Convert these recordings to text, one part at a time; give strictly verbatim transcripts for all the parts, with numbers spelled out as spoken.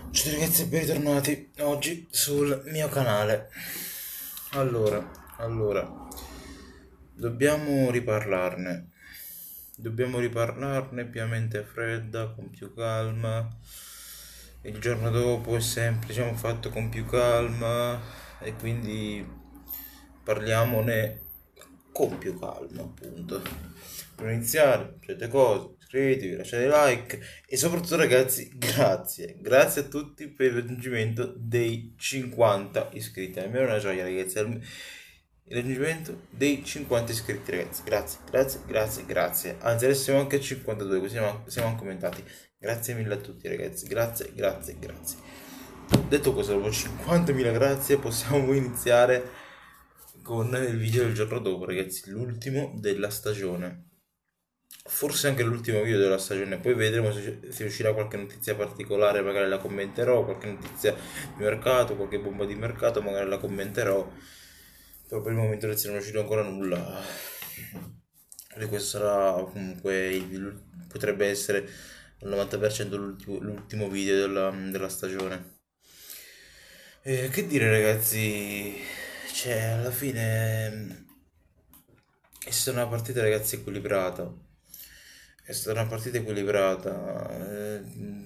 Ciao ragazzi e bentornati oggi sul mio canale. Allora, allora, dobbiamo riparlarne. Dobbiamo riparlarne piamente fredda, con più calma. Il giorno dopo è sempre, diciamo, fatto con più calma e quindi parliamone con più calma, appunto. Per iniziare, fate cose, iscrivetevi, lasciate like e soprattutto ragazzi, grazie, grazie a tutti per il raggiungimento dei cinquanta iscritti. Almeno una gioia ragazzi, alm- il raggiungimento dei cinquanta iscritti ragazzi, grazie, grazie, grazie, grazie. Anzi adesso siamo anche a cinquantadue, così siamo, siamo anche aumentati. Grazie mille a tutti ragazzi, grazie, grazie, grazie. Detto questo, dopo cinquantamila grazie possiamo iniziare con il video del giorno dopo ragazzi, l'ultimo della stagione. Forse anche l'ultimo video della stagione, poi vedremo se, se uscirà qualche notizia particolare, magari la commenterò, qualche notizia di mercato, qualche bomba di mercato, magari la commenterò, però per il momento non è uscito ancora nulla. E questo sarà comunque, il- potrebbe essere al novanta per cento l'ultimo l'ultimo video della, della stagione. E che dire ragazzi, cioè alla fine è stata una partita ragazzi equilibrata. È stata una partita equilibrata. eh,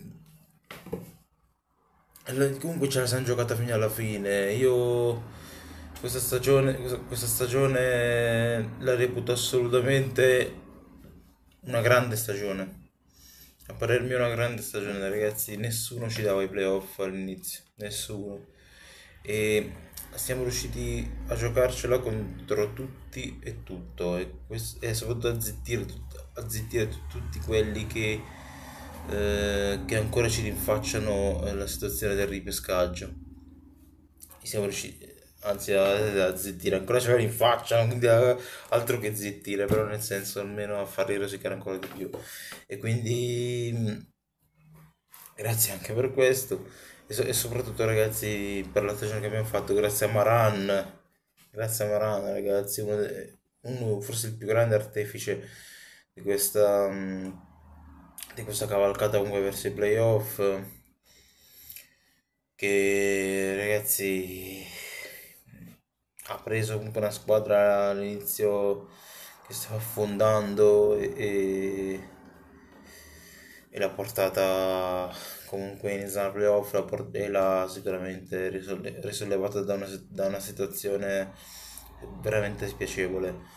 e Comunque ce la siamo giocata fino alla fine. Io questa stagione, questa, questa stagione la reputo assolutamente una grande stagione. A parer mio una grande stagione, ragazzi. Nessuno ci dava i playoff all'inizio. Nessuno. E siamo riusciti a giocarcela contro tutti e tutto. E, quest- e soprattutto a zittire, tut- a zittire tut- tutti quelli che, eh, che ancora ci rinfacciano eh, la situazione del ripescaggio. E siamo riusciti, anzi, a, a zittire, ancora ce la rinfacciano, quindi a- altro che zittire, però nel senso almeno a farli rosicare ancora di più. E quindi mh, grazie anche per questo. E, so- e soprattutto ragazzi per la stagione che abbiamo fatto, grazie a Maran, grazie a Maran ragazzi, uno, de- uno- forse il più grande artefice di questa, mh, di questa cavalcata comunque verso i playoff, che ragazzi ha preso comunque una squadra all'inizio che stava affondando e, e- e l'ha portata comunque in zona playoff, l'ha port- e l'ha sicuramente risolle- risollevata da una, da una situazione veramente spiacevole.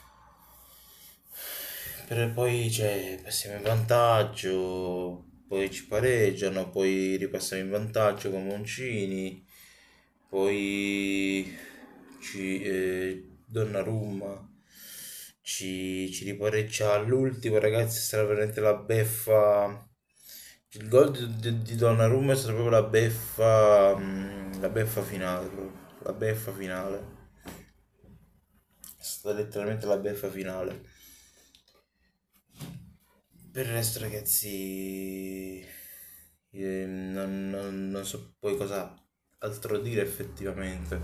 Per poi cioè, passiamo in vantaggio, poi ci pareggiano, poi ripassiamo in vantaggio con Moncini, poi ci, eh, Donnarumma ci, ci ripareggia all'ultimo, ragazzi, sarà veramente la beffa. Il gol di, di, di Donnarumma è stata proprio la beffa, mm, la beffa finale, proprio. La beffa finale. È stata letteralmente la beffa finale. Per il resto, ragazzi, eh, non, non- non so poi cosa altro dire effettivamente.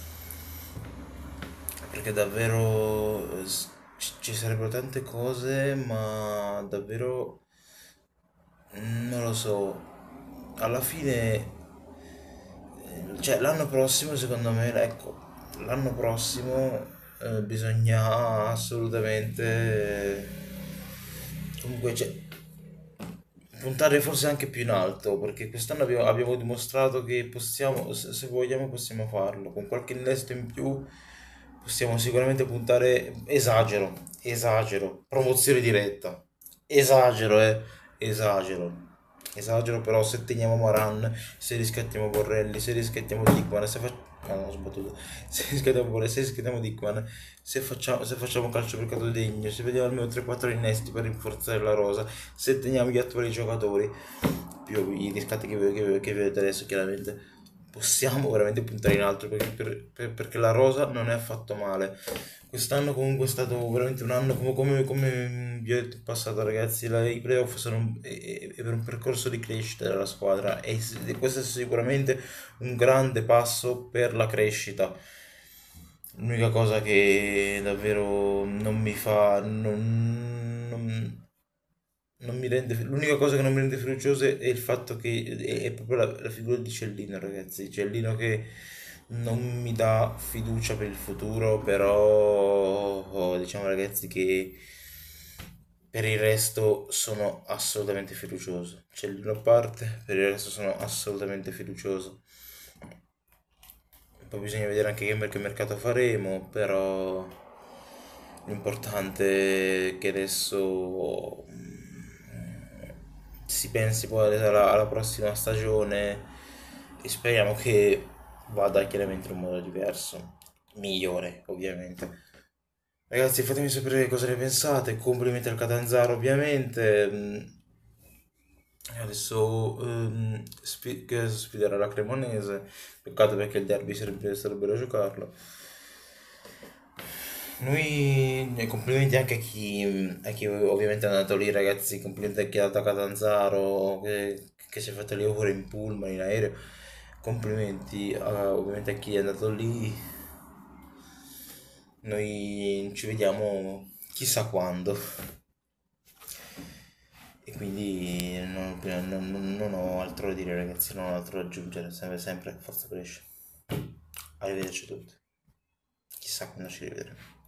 Perché davvero eh, s- ci ci sarebbero tante cose, ma davvero mm, non lo so. Alla fine, eh, cioè l'anno prossimo, secondo me, ecco, l'anno prossimo eh, bisogna assolutamente. Comunque, cioè, puntare forse anche più in alto, perché quest'anno abbiamo, abbiamo dimostrato che possiamo, se, se vogliamo, possiamo farlo. Con qualche innesto in più possiamo sicuramente puntare, esagero, esagero, promozione diretta, esagero, eh, esagero. Esagero, però se teniamo Maran, se riscattiamo Borrelli, se riscattiamo Dickman, se facciamo... No, no, ho sbattuto. Se riscattiamo Borrelli, se riscattiamo Dickman, se facciamo, se facciamo calcio mercato degno, se vediamo almeno tre quattro innesti per rinforzare la rosa, se teniamo gli attuali giocatori, più i riscatti che, che, che vedete adesso chiaramente, possiamo veramente puntare in alto perché, per- per- perché la rosa non è affatto male. Quest'anno comunque è stato veramente un anno come, come, come vi ho detto in passato ragazzi, la- i playoff sono un- è, è- è per un percorso di crescita della squadra e, s- e questo è sicuramente un grande passo per la crescita. L'unica cosa che davvero non mi fa, non, non- non mi rende, l'unica cosa che non mi rende fiducioso è il fatto che è, è proprio la, la figura di Cellino, ragazzi. Cellino che non mi dà fiducia per il futuro, però oh, diciamo ragazzi che per il resto sono assolutamente fiducioso. Cellino a parte, per il resto sono assolutamente fiducioso. Poi bisogna vedere anche che, mer- che mercato faremo, però l'importante è che adesso mm, si pensi poi alla, alla prossima stagione e speriamo che vada chiaramente in un modo diverso, migliore ovviamente. Ragazzi, fatemi sapere cosa ne pensate, complimenti al Catanzaro ovviamente. mm, Adesso ehm, sfi- che sfiderà la Cremonese, peccato perché il derby sarebbe, sarebbero a giocarlo. Noi eh, complimenti anche a chi, a chi ovviamente è andato lì, ragazzi, complimenti a chi è andato a Catanzaro, che, che si è fatto le ore in pullman, in aereo. Complimenti a- ovviamente a chi è andato lì. Noi ci vediamo chissà quando. E quindi non, non- non ho altro da dire, ragazzi, non ho altro da aggiungere, sempre, sempre forza cresce. Arrivederci a tutti. Chissà quando ci rivedremo.